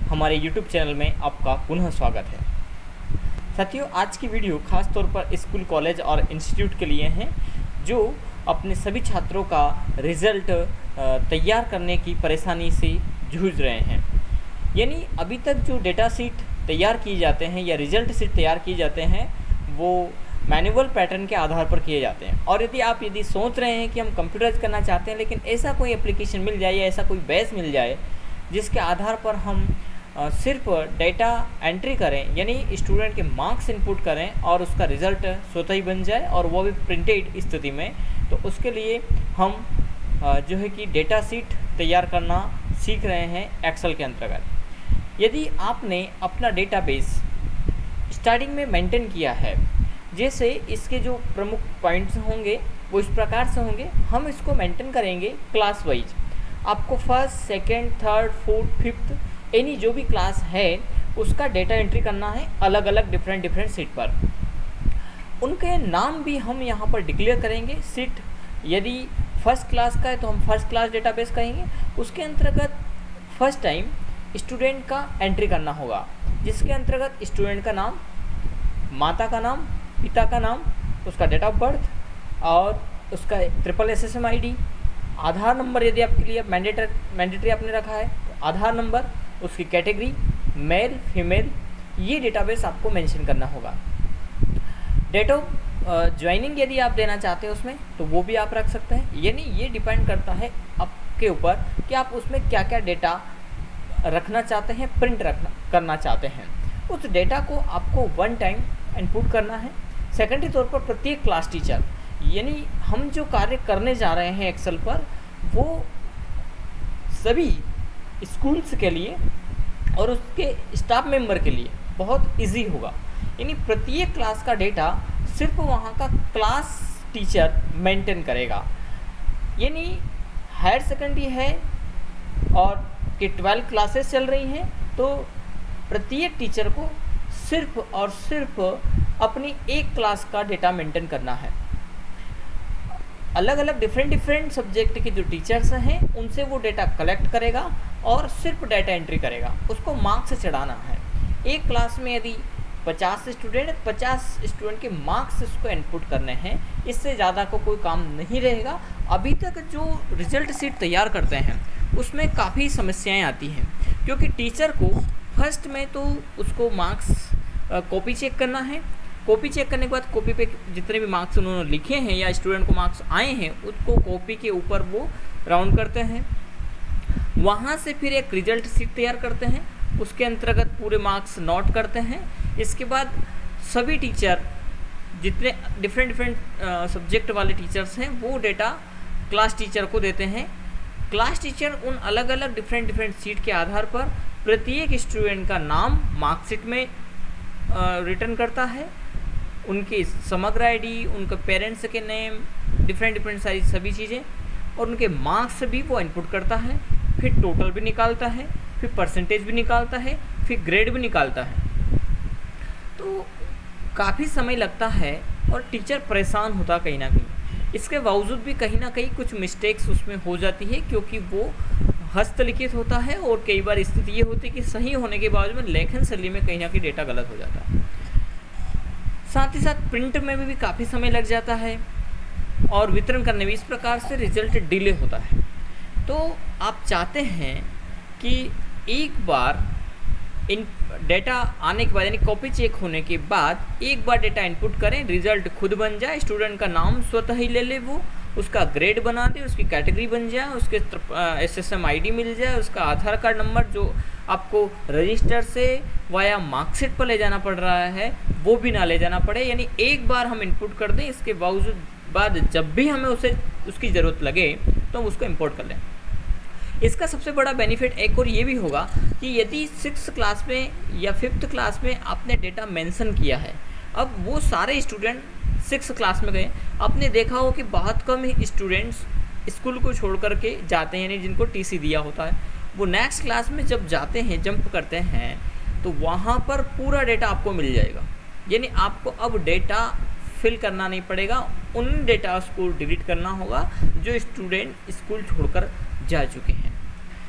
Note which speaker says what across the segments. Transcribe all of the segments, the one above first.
Speaker 1: हमारे YouTube channel में आपका पुनः स्वागत है। साथियों, आज की वीडियो खास तौर पर स्कूल, कॉलेज और इंस्टीट्यूट के लिए हैं जो अपने सभी छात्रों का रिज़ल्ट तैयार करने की परेशानी से जूझ रहे हैं। यानी अभी तक जो डेटा शीट तैयार किए जाते हैं या रिज़ल्ट शीट तैयार किए जाते हैं वो मैनुअल पैटर्न के आधार पर किए जाते हैं। और यदि सोच रहे हैं कि हम कंप्यूटराइज करना चाहते हैं, लेकिन ऐसा कोई एप्लीकेशन मिल जाए या ऐसा कोई बेस मिल जाए जिसके आधार पर हम सिर्फ डेटा एंट्री करें, यानी स्टूडेंट के मार्क्स इनपुट करें और उसका रिज़ल्ट स्वतः ही बन जाए और वो भी प्रिंटेड स्थिति में, तो उसके लिए हम जो है कि डेटा शीट तैयार करना सीख रहे हैं एक्सेल के अंतर्गत। यदि आपने अपना डेटाबेस स्टार्टिंग में मेंटेन किया है, जैसे इसके जो प्रमुख पॉइंट्स होंगे वो इस प्रकार से होंगे। हम इसको मेंटेन करेंगे क्लास वाइज। आपको first, second, third, fourth, fifth any जो भी क्लास है उसका डेटा एंट्री करना है अलग अलग डिफरेंट सीट पर। उनके नाम भी हम यहाँ पर डिक्लेयर करेंगे। सीट यदि फर्स्ट क्लास का है तो हम फर्स्ट क्लास डेटाबेस कहेंगे। उसके अंतर्गत फर्स्ट टाइम स्टूडेंट का एंट्री करना होगा, जिसके अंतर्गत स्टूडेंट का नाम, माता का नाम, पिता का नाम, उसका डेट ऑफ बर्थ और उसका triple SSM ID, Aadhaar number यदि आपके लिए मैंडेटरी आपने रखा है तो आधार नंबर, उसकी कैटेगरी मेल फीमेल, ये डेटाबेस आपको मेंशन करना होगा। डेट ऑफ ज्वाइनिंग यदि आप देना चाहते हैं उसमें तो वो भी आप रख सकते हैं। यानी ये डिपेंड करता है आपके ऊपर कि आप उसमें क्या क्या डेटा रखना चाहते हैं, प्रिंट करना चाहते हैं। उस डेटा को आपको वन टाइम इनपुट करना है। सेकेंडरी तौर पर प्रत्येक क्लास टीचर, यानी हम जो कार्य करने जा रहे हैं एक्सेल पर, वो सभी स्कूल्स के लिए और उसके स्टाफ मेंबर के लिए बहुत इजी होगा। यानी प्रत्येक क्लास का डेटा सिर्फ वहाँ का क्लास टीचर मेंटेन करेगा। यानी हायर सेकेंडरी है और कि 12 क्लासेस चल रही हैं तो प्रत्येक टीचर को सिर्फ और सिर्फ अपनी एक क्लास का डेटा मेंटेन करना है। अलग अलग डिफरेंट सब्जेक्ट के जो टीचर्स हैं उनसे वो डेटा कलेक्ट करेगा और सिर्फ डेटा एंट्री करेगा। उसको मार्क्स चढ़ाना है। एक क्लास में यदि 50 स्टूडेंट, 50 स्टूडेंट के मार्क्स उसको इनपुट करने हैं। इससे ज़्यादा को कोई काम नहीं रहेगा। अभी तक जो रिजल्ट शीट तैयार करते हैं उसमें काफ़ी समस्याएं आती हैं, क्योंकि टीचर को फर्स्ट में तो उसको मार्क्स कॉपी चेक करना है। कॉपी चेक करने के बाद कॉपी पे जितने भी मार्क्स उन्होंने लिखे हैं या स्टूडेंट को मार्क्स आए हैं उसको कॉपी के ऊपर वो राउंड करते हैं। वहाँ से फिर एक रिजल्ट शीट तैयार करते हैं, उसके अंतर्गत पूरे मार्क्स नोट करते हैं। इसके बाद सभी टीचर, जितने डिफरेंट सब्जेक्ट वाले टीचर्स हैं, वो डेटा क्लास टीचर को देते हैं। क्लास टीचर उन अलग अलग डिफरेंट सीट के आधार पर प्रत्येक स्टूडेंट का नाम मार्कशीट में रिटर्न करता है, उनकी समग्र ID, उनके पेरेंट्स के नेम, डिफरेंट सारी सभी चीज़ें, और उनके मार्क्स भी वो इनपुट करता है। फिर टोटल भी निकालता है, फिर परसेंटेज भी निकालता है, फिर ग्रेड भी निकालता है। तो काफ़ी समय लगता है और टीचर परेशान होता कहीं ना कहीं। इसके बावजूद भी कहीं ना कहीं कुछ मिस्टेक्स उसमें हो जाती है, क्योंकि वो हस्तलिखित होता है और कई बार स्थिति ये होती है कि सही होने के बावजूद में लेखन शैली में कहीं ना कहीं डेटा गलत हो जाता है। साथ ही साथ प्रिंट में भी काफ़ी समय लग जाता है और वितरण करने में इस प्रकार से रिजल्ट डिले होता है। तो आप चाहते हैं कि एक बार इन डेटा आने के बाद, यानी कॉपी चेक होने के बाद एक बार डेटा इनपुट करें, रिजल्ट खुद बन जाए, स्टूडेंट का नाम स्वतः ही ले ले, वो उसका ग्रेड बना दे, उसकी कैटेगरी बन जाए, उसके SSM ID मिल जाए, उसका आधार कार्ड नंबर जो आपको रजिस्टर से वाया मार्कशीट पर ले जाना पड़ रहा है वो भी ना ले जाना पड़े। यानी एक बार हम इनपुट कर दें, इसके बावजूद बाद जब भी हमें उसकी ज़रूरत लगे तो हम उसको इंपोर्ट कर लें। इसका सबसे बड़ा बेनिफिट एक और ये भी होगा कि यदि 6th क्लास में या 5th क्लास में आपने डेटा मेंशन किया है, अब वो सारे स्टूडेंट 6th क्लास में गए, आपने देखा हो कि बहुत कम ही स्टूडेंट्स स्कूल को छोड़ करके जाते हैं, यानी जिनको TC दिया होता है, वो नेक्स्ट क्लास में जब जाते हैं, जंप करते हैं, तो वहाँ पर पूरा डेटा आपको मिल जाएगा। यानी आपको अब डेटा फिल करना नहीं पड़ेगा, उन डेटा को डिलीट करना होगा जो स्टूडेंट स्कूल छोड़कर जा चुके हैं।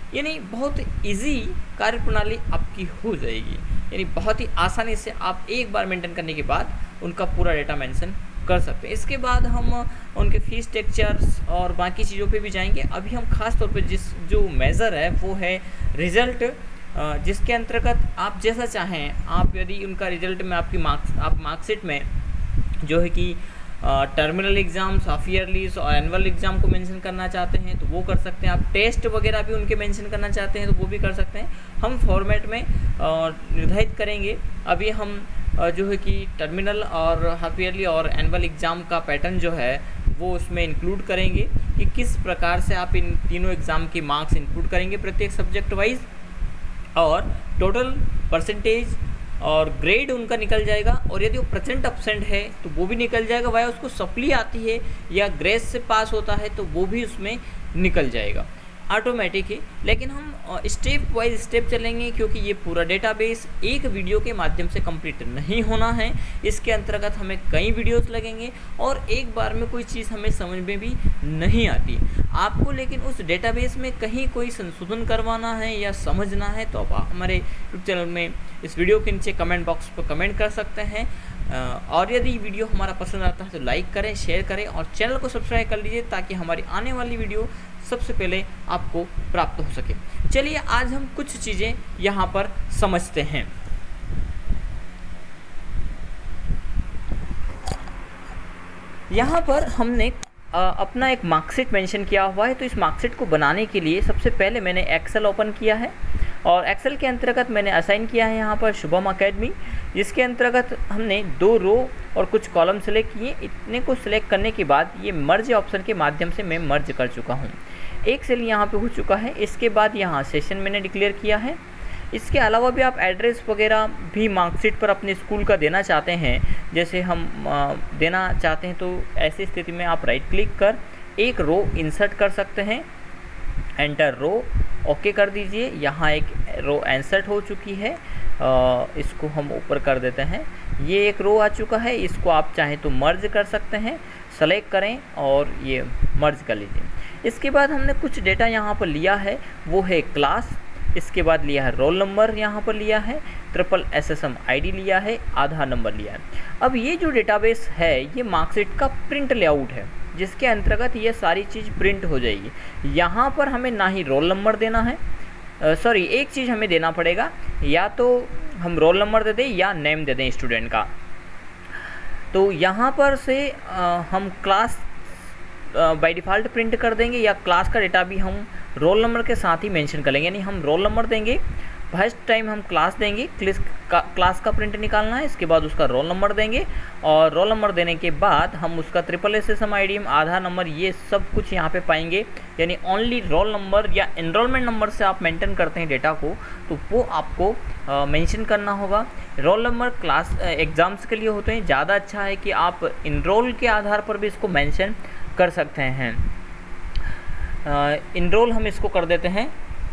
Speaker 1: यानी बहुत इजी कार्यप्रणाली आपकी हो जाएगी, यानी बहुत ही आसानी से आप एक बार मेंटेन करने के बाद उनका पूरा डेटा मेंशन कर सकते हैं। इसके बाद हम उनके फीस स्ट्रक्चर्स और बाकी चीज़ों पे भी जाएंगे। अभी हम खास तौर पे जो मेज़र है वो है रिज़ल्ट, जिसके अंतर्गत आप जैसा चाहें, आप यदि उनका रिजल्ट में आपकी मार्कशीट में जो है कि टर्मिनल एग्ज़ाम्स, हाफ ईयरलीज और एनुअल एग्ज़ाम को मेंशन करना चाहते हैं तो वो कर सकते हैं। आप टेस्ट वगैरह भी उनके मेंशन करना चाहते हैं तो वो भी कर सकते हैं। हम फॉर्मेट में निर्धारित करेंगे। अभी हम जो है कि टर्मिनल और हाफ ईयरली और एनुअल एग्ज़ाम का पैटर्न जो है वो उसमें इंक्लूड करेंगे कि किस प्रकार से आप इन तीनों एग्ज़ाम की मार्क्स इंक्लूड करेंगे प्रत्येक सब्जेक्ट वाइज, और टोटल परसेंटेज और ग्रेड उनका निकल जाएगा। और यदि वो % एब्सेंट है तो वो भी निकल जाएगा, वह उसको सप्ली आती है या ग्रेस से पास होता है तो वो भी उसमें निकल जाएगा ऑटोमेटिक ही। लेकिन हम स्टेप वाइज स्टेप चलेंगे क्योंकि ये पूरा डेटाबेस एक वीडियो के माध्यम से कंप्लीट नहीं होना है। इसके अंतर्गत हमें कई वीडियोस लगेंगे और एक बार में कोई चीज़ हमें समझ में भी नहीं आती आपको। लेकिन उस डेटाबेस में कहीं कोई संशोधन करवाना है या समझना है तो आप हमारे यूट्यूब चैनल में इस वीडियो के नीचे कमेंट बॉक्स पर कमेंट कर सकते हैं। और यदि वीडियो हमारा पसंद आता है तो लाइक करें, शेयर करें और चैनल को सब्सक्राइब कर लीजिए ताकि हमारी आने वाली वीडियो सबसे पहले आपको प्राप्त हो सके। चलिए आज हम कुछ चीज़ें यहाँ पर समझते हैं। यहाँ पर हमने अपना एक मार्कशीट मेंशन किया हुआ है। तो इस मार्कशीट को बनाने के लिए सबसे पहले मैंने एक्सेल ओपन किया है और एक्सेल के अंतर्गत मैंने असाइन किया है यहाँ पर शुभम अकेडमी, जिसके अंतर्गत हमने 2 रो और कुछ कॉलम सेलेक्ट किए। इतने को सिलेक्ट करने के बाद ये मर्ज ऑप्शन के माध्यम से मैं मर्ज कर चुका हूँ। एक सेल यहाँ पे हो चुका है। इसके बाद यहाँ सेशन मैंने डिक्लेयर किया है। इसके अलावा भी आप एड्रेस वगैरह भी मार्कशीट पर अपने स्कूल का देना चाहते हैं, जैसे हम देना चाहते हैं तो ऐसी स्थिति में आप राइट क्लिक कर एक रो इंसर्ट कर सकते हैं, एंटर रो ओके कर दीजिए। यहाँ एक रो इंसर्ट हो चुकी है, इसको हम ऊपर कर देते हैं। ये एक रो आ चुका है, इसको आप चाहें तो मर्ज कर सकते हैं, सेलेक्ट करें और ये मर्ज कर लीजिए। इसके बाद हमने कुछ डेटा यहाँ पर लिया है, वो है क्लास, इसके बाद लिया है रोल नंबर, यहाँ पर लिया है ट्रिपल SSM ID लिया है, आधार नंबर लिया है। अब ये जो डेटाबेस है ये मार्कशीट का प्रिंट लेआउट है, जिसके अंतर्गत ये सारी चीज़ प्रिंट हो जाएगी। यहाँ पर हमें ना ही रोल नंबर देना है, सॉरी एक चीज़ हमें देना पड़ेगा, या तो हम रोल नंबर दे दें या नेम दे दें स्टूडेंट का। तो यहाँ पर से हम क्लास बाय डिफ़ॉल्ट प्रिंट कर देंगे या क्लास का डेटा भी हम रोल नंबर के साथ ही मेंशन कर लेंगे। यानी हम रोल नंबर देंगे, फर्स्ट टाइम हम क्लास देंगे, क्लास का प्रिंट निकालना है, इसके बाद उसका रोल नंबर देंगे और रोल नंबर देने के बाद हम उसका triple SSM ID, Aadhaar number, ये सब कुछ यहाँ पे पाएंगे। यानी ओनली रोल नंबर या एनरोलमेंट नंबर से आप मेंटेन करते हैं डेटा को तो वो आपको मेंशन करना होगा। रोल नंबर क्लास एग्ज़ाम्स के लिए होते हैं, ज़्यादा अच्छा है कि आप इनरोल के आधार पर भी इसको मेंशन कर सकते हैं। इनरोल हम इसको कर देते हैं।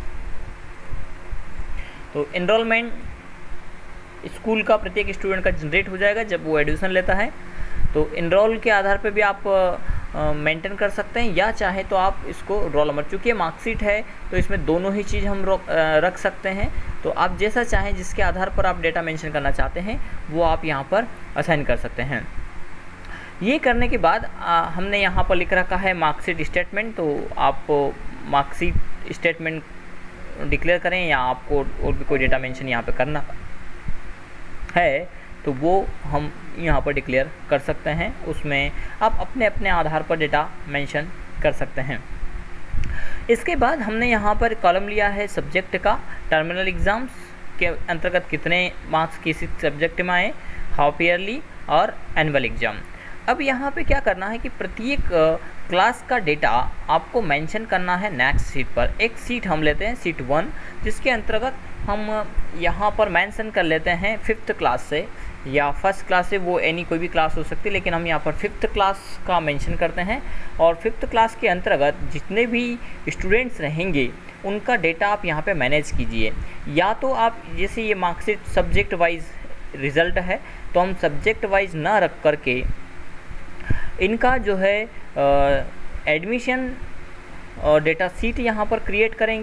Speaker 1: तो इनरोलमेंट स्कूल का प्रत्येक स्टूडेंट का जनरेट हो जाएगा जब वो एडमिशन लेता है। तो इनरोल के आधार पे भी आप मेंटेन कर सकते हैं, या चाहे तो आप इसको रोल नंबर, चूँकि मार्कशीट है तो इसमें दोनों ही चीज़ हम रख सकते हैं। तो आप जैसा चाहें, जिसके आधार पर आप डेटा मेंशन करना चाहते हैं वो आप यहाँ पर असाइन कर सकते हैं। ये करने के बाद हमने यहाँ पर लिख रखा है मार्कशीट स्टेटमेंट। तो आप मार्कशीट स्टेटमेंट डिक्लेयर करें या आपको और भी कोई डेटा मेंशन यहाँ पे करना है तो वो हम यहाँ पर डिक्लेयर कर सकते हैं। उसमें आप अपने अपने आधार पर डेटा मेंशन कर सकते हैं। इसके बाद हमने यहाँ पर कॉलम लिया है सब्जेक्ट का, टर्मिनल एग्ज़ाम्स के अंतर्गत कितने मार्क्स किसी सब्जेक्ट में आए, हाफ ईयरली और एनुअल एग्ज़ाम। अब यहाँ पे क्या करना है कि प्रत्येक क्लास का डेटा आपको मेंशन करना है नेक्स्ट सीट पर। एक सीट हम लेते हैं सीट 1, जिसके अंतर्गत हम यहाँ पर मेंशन कर लेते हैं 5th क्लास से या फर्स्ट क्लास से, वो एनी कोई भी क्लास हो सकती है, लेकिन हम यहाँ पर 5th क्लास का मेंशन करते हैं। और 5th क्लास के अंतर्गत जितने भी स्टूडेंट्स रहेंगे उनका डेटा आप यहाँ पे मैनेज कीजिए। या तो आप जैसे ये मार्कशीट सब्जेक्ट वाइज रिज़ल्ट है तो हम सब्जेक्ट वाइज ना रख करके इनका जो है एडमिशन और डेटा सीट यहाँ पर क्रिएट करेंगे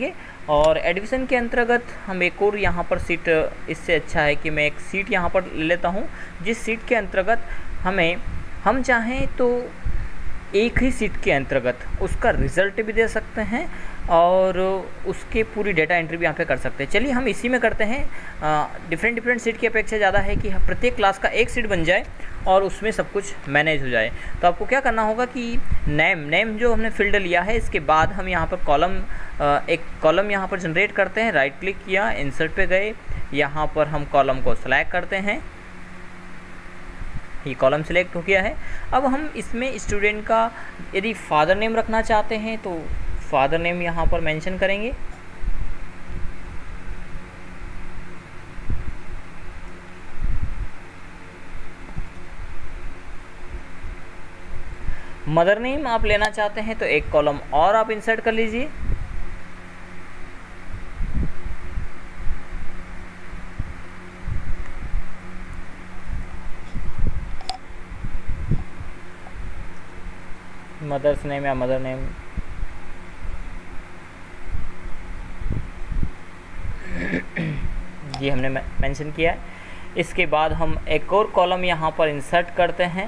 Speaker 1: और एडमिशन के अंतर्गत हम एक और यहाँ पर सीट, इससे अच्छा है कि मैं एक सीट यहाँ पर ले लेता हूँ, जिस सीट के अंतर्गत हम चाहें तो एक ही सीट के अंतर्गत उसका रिज़ल्ट भी दे सकते हैं और उसके पूरी डेटा एंट्री भी यहाँ पे कर सकते हैं। चलिए हम इसी में करते हैं। डिफरेंट सीट की अपेक्षा ज़्यादा है कि प्रत्येक क्लास का एक सीट बन जाए और उसमें सब कुछ मैनेज हो जाए। तो आपको क्या करना होगा कि नेम जो हमने फील्ड लिया है, इसके बाद हम यहाँ पर एक कॉलम यहाँ पर जनरेट करते हैं। राइट क्लिक किया, इंसर्ट पे गए, यहाँ पर हम कॉलम को सेलेक्ट करते हैं। ये कॉलम सिलेक्ट हो गया है। अब हम इसमें स्टूडेंट का यदि फादर नेम रखना चाहते हैं तो फादर नेम यहाँ पर मेंशन करेंगे। मदर नेम आप लेना चाहते हैं तो एक कॉलम और आप इंसर्ट कर लीजिए। मदर्स नेम या मदर नेम, ये हमने मेंशन किया है। इसके बाद हम एक और कॉलम यहाँ पर इंसर्ट करते हैं।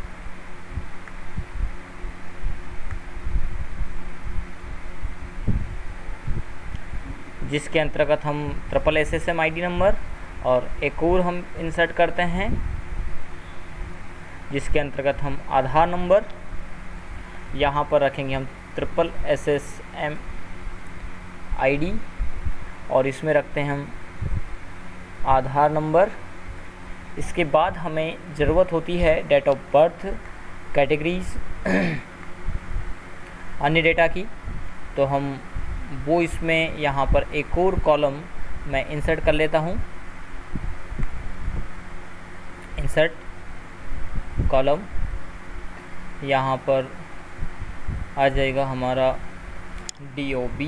Speaker 1: जिसके अंतर्गत हम SSSM ID नंबर और एक और हम इंसर्ट करते हैं, जिसके अंतर्गत हम आधार नंबर यहाँ पर रखेंगे हम SSSM ID और इसमें रखते हैं हम आधार नंबर। इसके बाद हमें ज़रूरत होती है डेट ऑफ बर्थ, कैटेगरीज, अन्य डेटा की, तो हम वो इसमें यहाँ पर एक और कॉलम मैं इंसर्ट कर लेता हूँ। इंसर्ट कॉलम, यहाँ पर आ जाएगा हमारा DOB।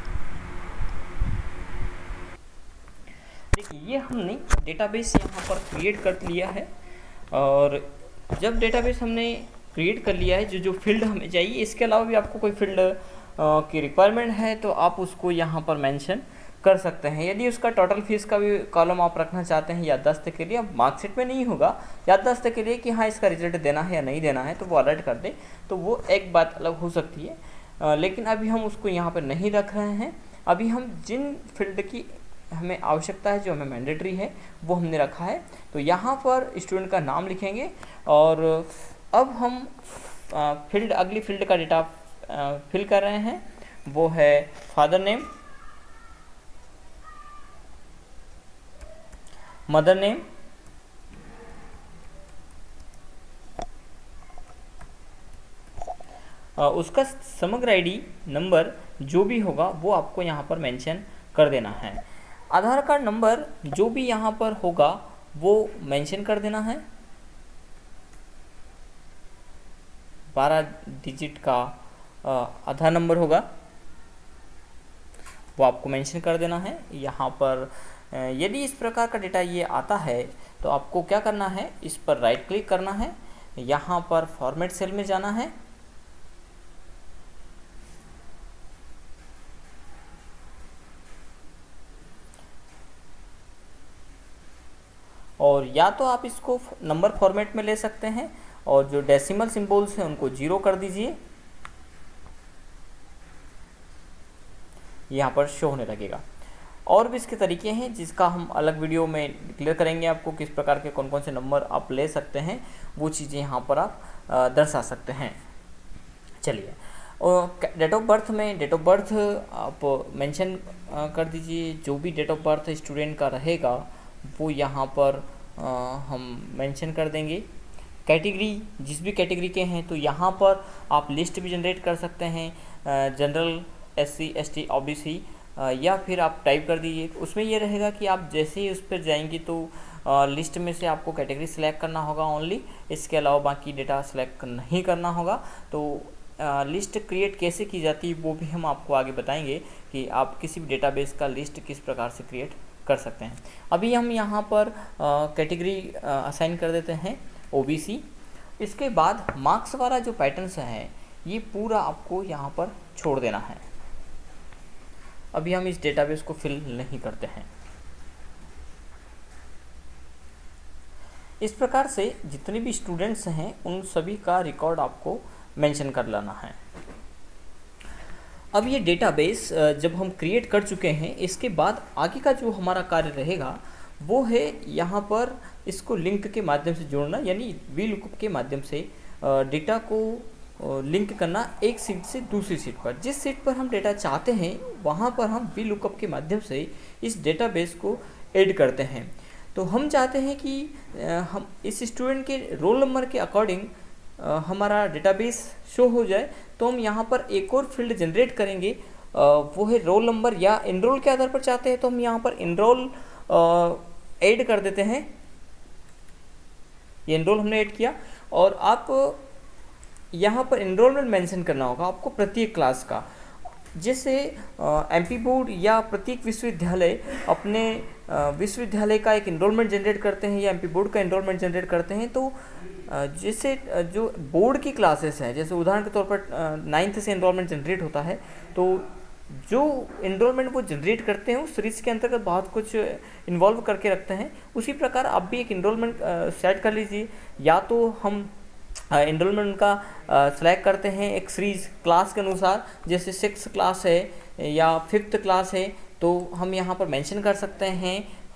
Speaker 1: देखिए ये हमने डेटाबेस यहाँ पर क्रिएट कर लिया है। और जब डेटाबेस हमने क्रिएट कर लिया है, जो फील्ड हमें चाहिए, इसके अलावा भी आपको कोई फील्ड की रिक्वायरमेंट है तो आप उसको यहाँ पर मेंशन कर सकते हैं। यदि उसका टोटल फीस का भी कॉलम आप रखना चाहते हैं याददाश्त के लिए, अब मार्कशीट में नहीं होगा, याददाश्त के लिए कि हाँ इसका रिजल्ट देना है या नहीं देना है, तो वो अलर्ट कर दे, तो वो एक बात अलग हो सकती है। लेकिन अभी हम उसको यहाँ पर नहीं रख रहे हैं। अभी हम जिन फील्ड की हमें आवश्यकता है, जो हमें मैंडेटरी है, वो हमने रखा है। तो यहाँ पर स्टूडेंट का नाम लिखेंगे और अब हम अगली फील्ड का डेटा फिल कर रहे हैं, वो है फादर नेम, मदर नेम, उसका समग्र ID नंबर जो भी होगा वो आपको यहाँ पर मेंशन कर देना है। आधार कार्ड नंबर जो भी यहाँ पर होगा वो मेंशन कर देना है। 12 डिजिट का आधार नंबर होगा, वो आपको मेंशन कर देना है। यहाँ पर यदि इस प्रकार का डेटा ये आता है तो आपको क्या करना है, इस पर राइट क्लिक करना है, यहाँ पर फॉर्मेट सेल में जाना है और या तो आप इसको नंबर फॉर्मेट में ले सकते हैं और जो डेसिमल सिंबल्स हैं उनको 0 कर दीजिए, यहाँ पर शो होने लगेगा। और भी इसके तरीके हैं जिसका हम अलग वीडियो में क्लियर करेंगे आपको, किस प्रकार के कौन कौन से नंबर आप ले सकते हैं, वो चीज़ें यहाँ पर आप दर्शा सकते हैं। चलिए, और डेट ऑफ बर्थ में डेट ऑफ बर्थ आप मेंशन कर दीजिए। जो भी डेट ऑफ बर्थ स्टूडेंट का रहेगा वो यहाँ पर हम मेंशन कर देंगे। कैटेगरी, जिस भी कैटेगरी के हैं तो यहाँ पर आप लिस्ट भी जनरेट कर सकते हैं, जनरल, SC, ST, OBC, या फिर आप टाइप कर दीजिए। उसमें ये रहेगा कि आप जैसे ही उस पर जाएंगे तो लिस्ट में से आपको कैटेगरी सिलेक्ट करना होगा ओनली, इसके अलावा बाकी डेटा सिलेक्ट नहीं करना होगा। तो लिस्ट क्रिएट कैसे की जाती है वो भी हम आपको आगे बताएंगे कि आप किसी भी डेटाबेस का लिस्ट किस प्रकार से क्रिएट कर सकते हैं। अभी हम यहाँ पर कैटेगरी असाइन कर देते हैं OBC। इसके बाद मार्क्स वाला जो पैटर्न्स हैं ये पूरा आपको यहाँ पर छोड़ देना है। अभी हम इस डेटाबेस को फिल नहीं करते हैं। इस प्रकार से जितने भी स्टूडेंट्स हैं उन सभी का रिकॉर्ड आपको मेंशन कर लेना है। अब ये डेटाबेस जब हम क्रिएट कर चुके हैं, इसके बाद आगे का जो हमारा कार्य रहेगा वो है यहाँ पर इसको लिंक के माध्यम से जोड़ना, यानी VLOOKUP के माध्यम से डेटा को लिंक करना एक सीट से दूसरी सीट पर। जिस सीट पर हम डेटा चाहते हैं वहाँ पर हम VLOOKUP के माध्यम से इस डेटाबेस को ऐड करते हैं। तो हम चाहते हैं कि हम इस स्टूडेंट के रोल नंबर के अकॉर्डिंग हमारा डेटाबेस शो हो जाए, तो हम यहाँ पर एक और फील्ड जनरेट करेंगे, वो है रोल नंबर, या इनरोल के आधार पर चाहते हैं तो हम यहाँ पर इनरोल ऐड कर देते हैं। ये इनरोल हमने ऐड किया, और आप यहाँ पर इनरोलमेंट मेंशन करना होगा आपको प्रत्येक क्लास का। जैसे MP बोर्ड या प्रत्येक विश्वविद्यालय अपने विश्वविद्यालय का एक इनरोलमेंट जनरेट करते हैं या MP बोर्ड का इनरोलमेंट जनरेट करते हैं, तो जैसे जो बोर्ड की क्लासेस हैं, जैसे उदाहरण के तौर पर 9th से इनरोलमेंट जनरेट होता है, तो जो इनरोलमेंट वो जनरेट करते हैं उस सीरीज़ के अंतर्गत बहुत कुछ इन्वॉल्व करके रखते हैं। उसी प्रकार आप भी एक इनरोलमेंट सेट कर लीजिए, या तो हम इनरोलमेंट का सेलेक्ट करते हैं एक सीरीज क्लास के अनुसार, जैसे 6th क्लास है या 5th क्लास है, तो हम यहाँ पर मेंशन कर सकते हैं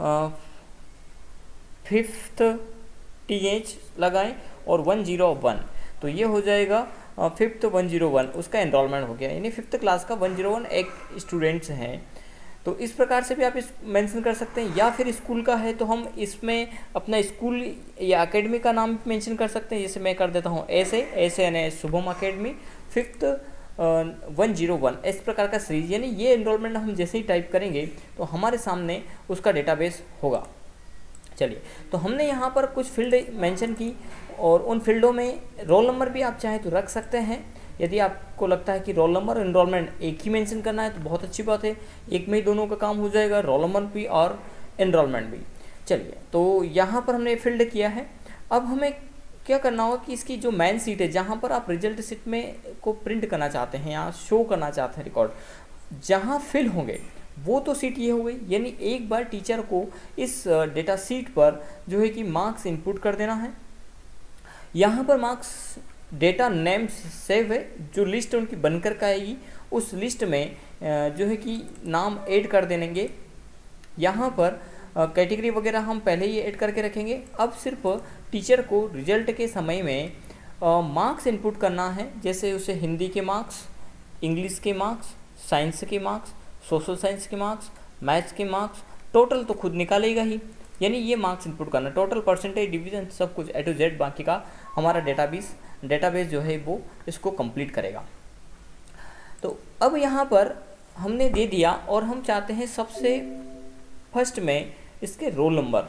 Speaker 1: 5th TH लगाएं और 101, तो ये हो जाएगा 5th 101, उसका एनरोलमेंट हो गया, यानी 5th क्लास का 101 एक स्टूडेंट्स हैं। तो इस प्रकार से भी आप इस मेंशन कर सकते हैं, या फिर स्कूल का है तो हम इसमें अपना स्कूल या एकेडमी का नाम मेंशन कर सकते हैं। जैसे मैं कर देता हूँ ऐसे यानी शुभम अकेडमी 5th 101, इस प्रकार का सीरीज, यानी ये एनरोलमेंट हम जैसे ही टाइप करेंगे तो हमारे सामने उसका डेटाबेस होगा। चलिए, तो हमने यहाँ पर कुछ फील्ड मेंशन की, और उन फील्डों में रोल नंबर भी आप चाहें तो रख सकते हैं। यदि आपको लगता है कि रोल नंबर और एनरोलमेंट एक ही मेंशन करना है तो बहुत अच्छी बात है, एक में ही दोनों का काम हो जाएगा, रोल नंबर भी और एनरोलमेंट भी। चलिए, तो यहाँ पर हमने फिल्ड किया है। अब हमें क्या करना होगा कि इसकी जो मेन सीट है, जहाँ पर आप रिजल्ट सीट में को प्रिंट करना चाहते हैं या शो करना चाहते हैं रिकॉर्ड, जहाँ फिल होंगे वो तो सीट ये हो गई। यानी एक बार टीचर को इस डेटा सीट पर जो है कि मार्क्स इनपुट कर देना है। यहाँ पर मार्क्स डेटा नेम सेव है, जो लिस्ट उनकी बनकर का आएगी उस लिस्ट में जो है कि नाम ऐड कर देंगे। यहाँ पर कैटेगरी वगैरह हम पहले ही ऐड करके रखेंगे। अब सिर्फ टीचर को रिजल्ट के समय में मार्क्स इनपुट करना है, जैसे उसे हिंदी के मार्क्स, इंग्लिश के मार्क्स, साइंस के मार्क्स, सोशल साइंस के मार्क्स, मैथ्स के मार्क्स, टोटल तो खुद निकालेगा ही, यानी ये मार्क्स इनपुट करना, टोटल परसेंटेज डिवीजन सब कुछ A to Z, बाकी का हमारा डेटाबेस जो है वो इसको कंप्लीट करेगा। तो अब यहाँ पर हमने दे दिया, और हम चाहते हैं सबसे फर्स्ट में इसके रोल नंबर।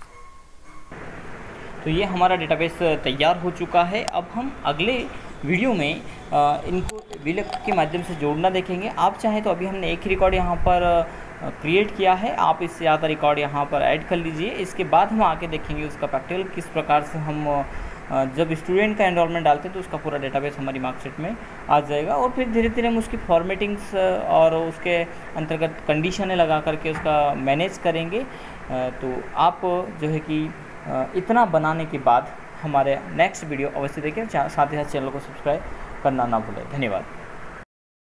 Speaker 1: तो ये हमारा डेटाबेस तैयार हो चुका है। अब हम अगले वीडियो में इनको VLOOKUP के माध्यम से जोड़ना देखेंगे। आप चाहें तो अभी हमने एक ही रिकॉर्ड यहाँ पर क्रिएट किया है, आप इससे ज़्यादा रिकॉर्ड यहाँ पर ऐड कर लीजिए। इसके बाद हम आके देखेंगे उसका प्रैक्टिकल किस प्रकार से हम जब स्टूडेंट का एनरोलमेंट डालते हैं तो उसका पूरा डेटाबेस हमारी मार्कशीट में आ जाएगा, और फिर धीरे धीरे हम उसकी फॉर्मेटिंग्स और उसके अंतर्गत कंडीशनें लगा करके उसका मैनेज करेंगे। तो आप जो है कि इतना बनाने के बाद हमारे नेक्स्ट वीडियो अवश्य देखें, साथ ही साथ चैनल को सब्सक्राइब करना ना भूलें। धन्यवाद।